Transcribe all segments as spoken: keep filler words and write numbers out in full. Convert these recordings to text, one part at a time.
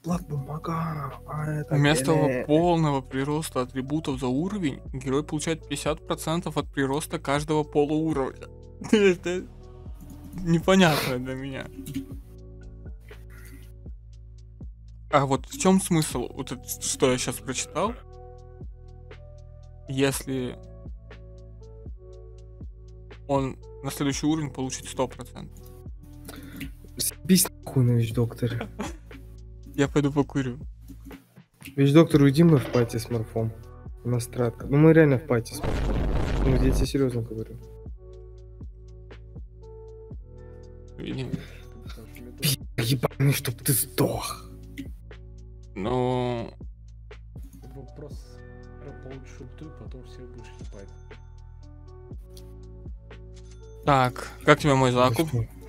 Блат бумага, а это Вместо геле. полного прироста атрибутов за уровень, герой получает пятьдесят процентов от прироста каждого полууровня. Это непонятно для меня. А вот в чем смысл, вот это, что я сейчас прочитал? Если он на следующий уровень получит сто процентов. Съебись нахуй на вещь-доктор. Я пойду покурю. Вещь-доктор, уйди, мы в пати с морфом. У нас стратка. Ну мы реально в пати с морфом. Ну я тебе серьезно говорю. Видимо. Ебаный, чтоб ты сдох. Ну, Вопрос про получше ульту, потом все будешь спать. так, как тебе мой закуп?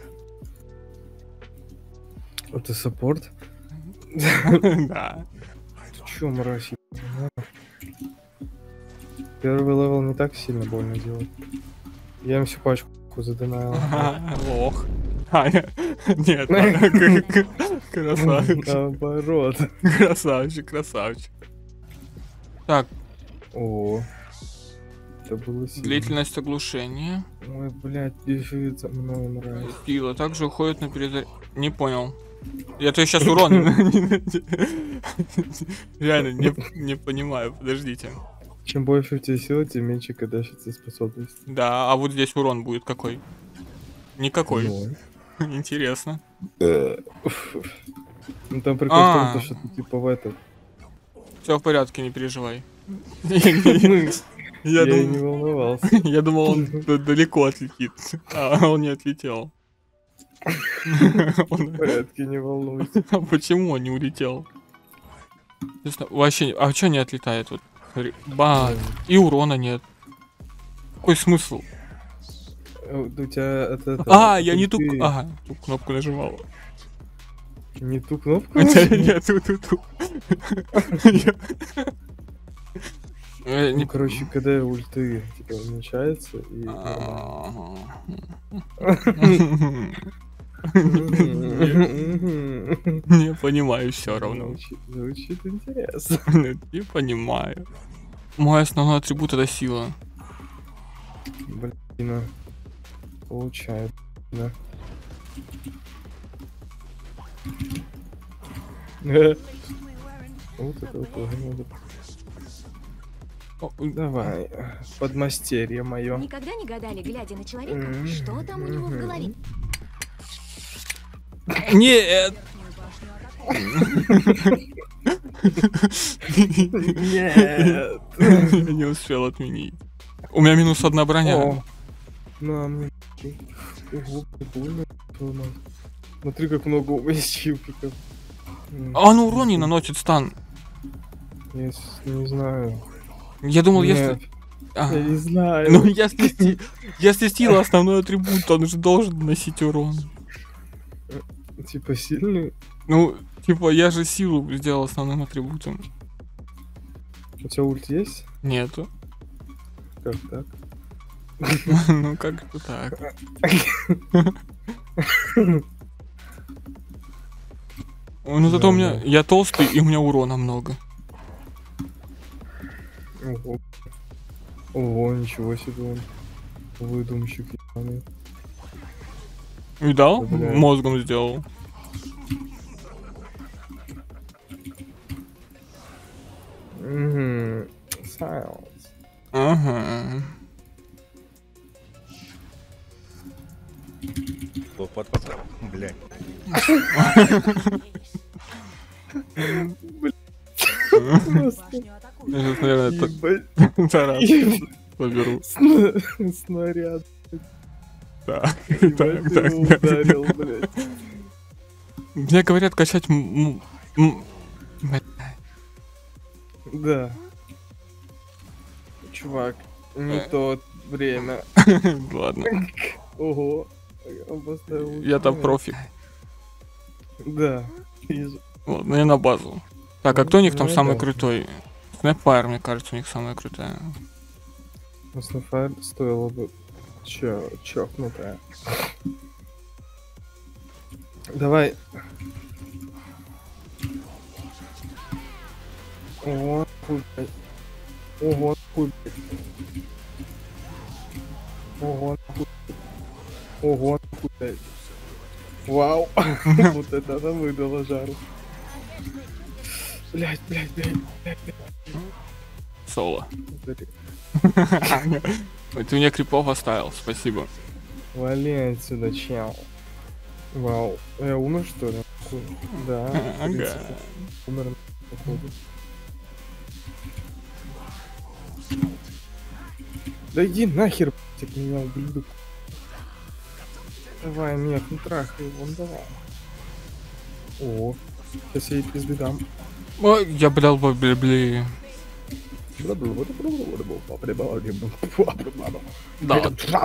Это саппорт? Да. Ты чё, мразь? Первый левел не так сильно больно делает. Я им всю пачку задонаил. Лох. А, нет, ладно, красавчик. Наоборот. Красавчик, красавчик. Так, О, это было сильно. длительность оглушения. Ой, блядь, бежит за мной, мразь. Пила также уходит на перезаряд. Не понял. Я то сейчас урон. Реально, не, не понимаю, подождите. Чем больше у тебя сила, тем меньше кадашится способность. Да, а вот здесь урон будет какой? Никакой. Ну. Интересно. Ну там прикол в А. том, что ты типа в этот. Все в порядке, не переживай. Я Я и не думал, волновался. я думал, он д- далеко отлетит, а он не отлетел. В Он- порядке, не волнуйся. А почему он не улетел? Честно, вообще, а что не отлетает? Вот, смотри, ба, и урона нет. Какой смысл? Э, У тебя это... это, А, это я не ту, ты ага, ту кнопку нажимал. Не ту кнопку? Нет, ту, ту, ту. Я- Э, Ну, не- короче, когда ульты типа уменьшается и... А. Звучит Не понимаю все равно. звучит интересно. Не понимаю. Мой основной атрибут это сила. Блин, ну, получает, да. Э. Вот это вот тоже надо. О, Давай, подмастерье мое. Никогда не гадали, глядя на человека, что там у него в голове? Нет. Нет. Я не успел отменить. У меня минус одна броня. О, на мне. Ого, больно. Что у нас? Смотри, как много у меня щипиков. М, А ну урон не наносит стан. Я с- не знаю. Я думал, Нет, если... А, я не знаю. ну если, си- если сила основной атрибут, то он же должен наносить урон. Типа сильный. Ну, типа, я же силу сделал основным атрибутом. У тебя ульт есть? Нету. Как так? Ну как-то так. Ой, ну зато у меня... Да, Я толстый, и у меня урона много. Ого. Ого, ничего себе он. Выдумщик ебаный. Видал? Да, бля. Мозгом сделал. Мгм. Silence. Ага. Был под под- блядь. Просто Я сейчас, наверное, это ебать. Тарас поберу. Сна- Снаряд. Так, Ебать, так, так, его так. ударил, блядь. Мне говорят качать... м- м- м- Да. Чувак, не Э. то время. Ладно, Ого. Он поставил я там ультимейт. профи. Да. Вижу. Ладно, я на базу. Так, а кто у них там Ну самый да. крутой? Snapfire, мне кажется, у них самая крутая. Ну, Snapfire стоило бы чё, чокнутая. Давай. Ого, хуй, блядь. Ого, хуй, блядь. Ого, хуй. Ого, хуй, блядь. Вау. Вот это она выдала жару. Блядь, блядь, блядь, блядь, блядь. Соло. Смотри. Ой, ты мне крипов оставил, спасибо. Вали отсюда, чел. Вау. Я умер, что ли? Хуй. Да. в Ага. принципе. Умер, походу. Да иди нахер, блядь, от меня, ублюдок. Давай, нет, не трахай его, ну давай. О, сейчас я ей пизды дам. Ой, я блял бы бля бля. Да.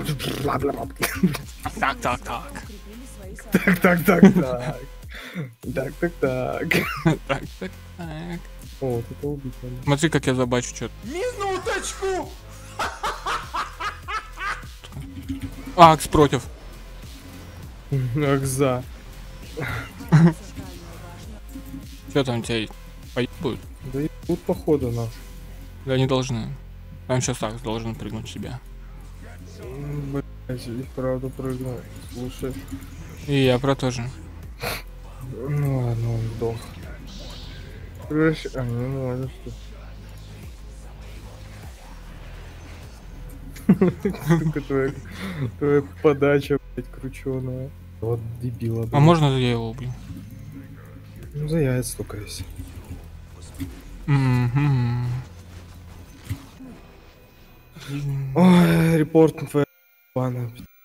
Так, так, так. Так, так, так, так. Так, так, так. Так, так, так. О, вот это убить надо. Смотри, как я забачу что-то. Минуточку! Акс против. Акза. Что там тебя поебут? Да и тут походу на. Да не должны. Там сейчас Акс должен прыгнуть в себя. Блять, и вправду прыгнул. Слушай. И я про то же. Ну ладно, он сдох. Короче, а не можешь ты. Сука, твоя, твоя подача, блять, крученая. Вот дебила, блядь. А можно я его убью? Ну за яйца только если. Мгм. Ой, репорт на твоя бана.